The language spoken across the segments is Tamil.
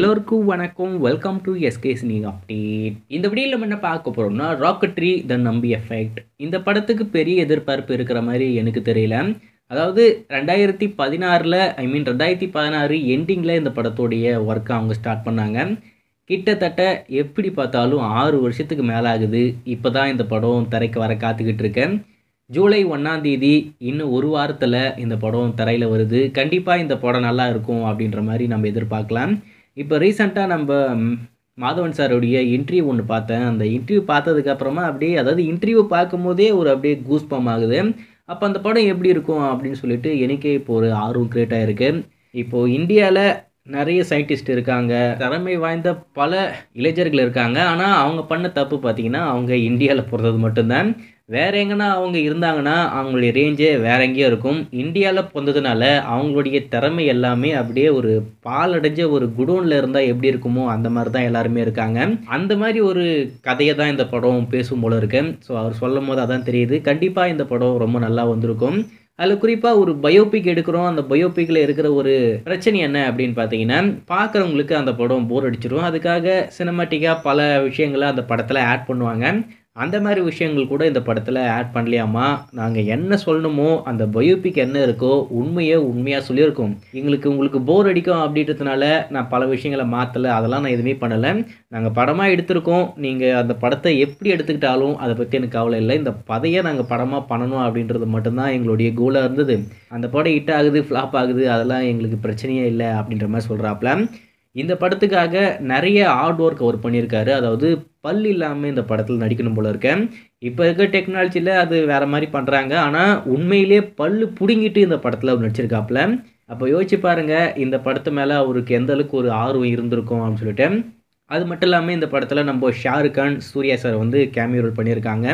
எல்லோருக்கும் வணக்கம். Welcome to SK cine update. இந்த வீடியோவில் நம்ம என்ன பார்க்க போகிறோம்னா ராக்கெட்ரி த நம்பி எஃபெக்ட். இந்த படத்துக்கு பெரிய எதிர்பார்ப்பு இருக்கிற மாதிரி எனக்கு தெரியல. அதாவது 2016 2016 எண்டிங்கில் இந்த படத்தோடைய ஒர்க்கை அவங்க ஸ்டார்ட் பண்ணாங்க. கிட்டத்தட்ட எப்படி பார்த்தாலும் 6 வருஷத்துக்கு மேலே ஆகுது. இப்போ தான் இந்த படம் திரைக்கு வர காத்துக்கிட்டு இருக்கேன். ஜூலை 1ஆம் தேதி இன்னும் ஒரு வாரத்தில் இந்த படம் திரையில் வருது. கண்டிப்பாக இந்த படம் நல்லா இருக்கும் அப்படின்ற மாதிரி நம்ம எதிர்பார்க்கலாம். இப்போ ரீசெண்டாக நம்ம மாதவன் சாருடைய இன்டர்வியூ ஒன்று பார்த்தேன். அந்த இன்டர்வியூ பார்த்ததுக்கப்புறமா அப்படியே அதாவது இன்டர்வியூ பார்க்கும்போதே ஒரு அப்படியே கூஸ்பம் ஆகுது. அப்போ அந்த படம் எப்படி இருக்கும் அப்படின்னு சொல்லிட்டு எனக்கே இப்போ ஒரு ஆர்வம் கிரியேட் ஆகிருக்கு. இப்போது இந்தியாவில் நிறைய சயின்டிஸ்ட் இருக்காங்க, திறமை வாய்ந்த பல இளைஞர்கள் இருக்காங்க. ஆனால் அவங்க பண்ண தப்பு பார்த்திங்கன்னா அவங்க இந்தியாவில் பிறந்தது மட்டும்தான். வேறு எங்கன்னா அவங்க இருந்தாங்கன்னா அவங்களுடைய ரேஞ்சே வேற எங்கேயோ இருக்கும். இந்தியாவில் பிறந்ததுனால அவங்களுடைய திறமை எல்லாமே அப்படியே ஒரு பாலடைஞ்ச ஒரு குடோனில் இருந்தால் எப்படி இருக்குமோ அந்த மாதிரி தான் எல்லாருமே இருக்காங்க. அந்த மாதிரி ஒரு கதையை தான் இந்த படம் பேசும் போல இருக்கு. ஸோ அவர் சொல்லும் போது அதான் தெரியுது. கண்டிப்பாக இந்த படம் ரொம்ப நல்லா வந்திருக்கும். அதில் குறிப்பாக ஒரு பயோபிக் எடுக்கிறோம். அந்த பயோபிக்கில் இருக்கிற ஒரு பிரச்சனை என்ன அப்படின்னு பார்த்தீங்கன்னா, பார்க்குறவங்களுக்கு அந்த படம் போர் அடிச்சிடும். அதுக்காக சினிமாட்டிக்காக பல விஷயங்களை அந்த படத்தில் ஆட் பண்ணுவாங்க. அந்த மாதிரி விஷயங்கள் கூட இந்த படத்தில் ஆட் பண்ணலையாமா. நாங்கள் என்ன சொல்லணுமோ அந்த பயோபிக் என்ன இருக்கோ உண்மையாக சொல்லியிருக்கோம். உங்களுக்கு போர் அடிக்கும் அப்படின்றதுனால நான் பல விஷயங்களை மாற்றலை, அதெல்லாம் நான் எதுவுமே பண்ணலை. நாங்கள் படமாக எடுத்திருக்கோம். நீங்கள் அந்த படத்தை எப்படி எடுத்துக்கிட்டாலும் அதை பற்றி எனக்கு கவலை இல்லை. இந்த கதையை நாங்கள் படமாக பண்ணணும் அப்படின்றது மட்டும்தான் எங்களுடைய கோலாக இருந்தது. அந்த படம் ஹிட் ஆகுது, ஃப்ளாப் ஆகுது, அதெல்லாம் எங்களுக்கு பிரச்சனையே இல்லை அப்படின்ற மாதிரி சொல்கிறாப்புல. இந்த படத்துக்காக நிறைய ஹார்ட் ஒர்க் அவர் பண்ணியிருக்காரு. அதாவது பல் இல்லாமல் இந்த படத்தில் நடிக்கணும் போல இருக்கேன். இப்போ இருக்க டெக்னாலஜியில் அது வேறு மாதிரி பண்ணுறாங்க. ஆனால் உண்மையிலே பல் பிடுங்கிட்டு இந்த படத்தில் அவர் நடிச்சிருக்காப்புல. அப்போ யோசிச்சு பாருங்கள் இந்த படத்து மேலே அவருக்கு எந்த அளவுக்கு ஒரு ஆர்வம் இருந்திருக்கும் அப்படின்னு சொல்லிட்டு. அது மட்டும் இல்லாமல் இந்த படத்தில் நம்ம ஷாருக் கான், சூர்யா சார் வந்து கேமியோ ரோல் பண்ணியிருக்காங்க.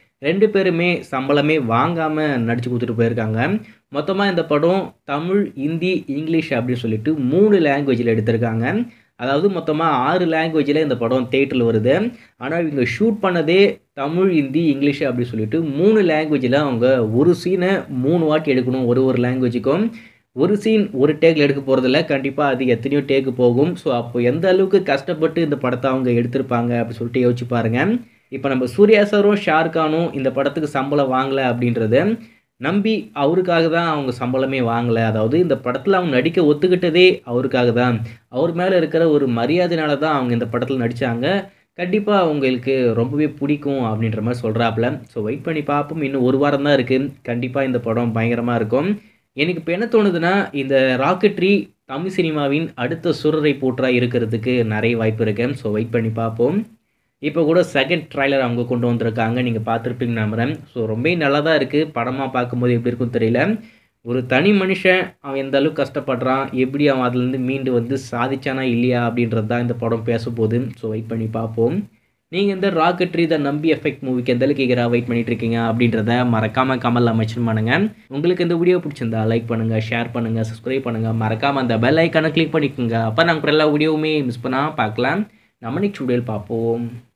2 பேருமே சம்பளமே வாங்காமல் நடித்து கொடுத்துட்டு போயிருக்காங்க. மொத்தமாக இந்த படம் தமிழ், ஹிந்தி, இங்கிலீஷ் அப்படின்னு சொல்லிட்டு 3 லாங்குவேஜில் எடுத்திருக்காங்க. அதாவது மொத்தமாக 6 லாங்குவேஜில் இந்த படம் தேட்டரில் வருது. ஆனால் இவங்க ஷூட் பண்ணதே தமிழ், ஹிந்தி, இங்கிலீஷ் அப்படின்னு சொல்லிட்டு 3 லாங்குவேஜில் அவங்க ஒரு சீனை 3 வாட்டி எடுக்கணும். ஒரு லாங்குவேஜுக்கும் ஒரு சீன் ஒரு டேக்கில் எடுக்க போகிறதில்ல. கண்டிப்பாக அது எத்தனையோ டேக்கு போகும். ஸோ அப்போ எந்த அளவுக்கு கஷ்டப்பட்டு இந்த படத்தை அவங்க எடுத்திருப்பாங்க அப்படின்னு சொல்லிட்டு யோசிச்சு பாருங்கள். இப்போ நம்ம சூர்யா சாரும் ஷாருக் கானும் இந்த படத்துக்கு சம்பளம் வாங்கலை அப்படின்றத நம்பி அவருக்காக தான் அவங்க சம்பளமே வாங்கலை. அதாவது இந்த படத்தில் அவங்க நடிக்க ஒத்துக்கிட்டதே அவருக்காக தான். அவர் மேலே இருக்கிற ஒரு மரியாதைனால தான் அவங்க இந்த படத்தில் நடித்தாங்க. கண்டிப்பாக அவங்களுக்கு ரொம்பவே பிடிக்கும் அப்படின்ற மாதிரி சொல்கிறாப்புல. ஸோ வெயிட் பண்ணி பார்ப்போம். இன்னும் ஒரு வாரம் தான் இருக்குது. கண்டிப்பாக இந்த படம் பயங்கரமாக இருக்கும். எனக்கு இப்போ என்ன தோணுதுன்னா, இந்த ராக்கெட்ரி தமிழ் சினிமாவின் அடுத்த சூரரைப்போற்றா இருக்கிறதுக்கு நிறைய வாய்ப்பு இருக்குது. ஸோ வெயிட் பண்ணி பார்ப்போம். இப்போ கூட செகண்ட் ட்ரைலர் அவங்க கொண்டு வந்திருக்காங்க. நீங்கள் பார்த்துருப்பீங்க நம்புகிறேன். ஸோ ரொம்ப நல்லா தான் இருக்குது. படமாக பார்க்கும்போது எப்படி இருக்குன்னு தெரியல. ஒரு தனி மனுஷன் அவன் எந்த அளவுக்கு கஷ்டப்படுறான், எப்படி அவன் அதுலேருந்து மீண்டு வந்து சாதிச்சானா இல்லையா அப்படின்றது தான் இந்த படம் பேசப்போகுது. ஸோ வெயிட் பண்ணி பார்ப்போம். நீங்கள் இந்த ராக்கெட்ரி த நம்பி எஃபெக்ட் மூவிக்கு எந்த அளவுக்கு கேட்குறா வெயிட் பண்ணிட்டு இருக்கீங்க அப்படின்றத மறக்காமல் கமெண்ட்ல மென்ஷன் பண்ணுங்கள். உங்களுக்கு இந்த வீடியோ பிடிச்சிருந்தா லைக் பண்ணுங்கள், ஷேர் பண்ணுங்கள், சப்ஸ்கிரைப் பண்ணுங்கள். மறக்காமல் அந்த பெல் ஐக்கானை கிளிக் பண்ணிக்கோங்க. அப்போ நாங்கள் எல்லா வீடியோவுமே மிஸ் பண்ணால் பார்க்கலாம். நம்ம நெக்ஸ்ட் வீடியோவில் பார்ப்போம்.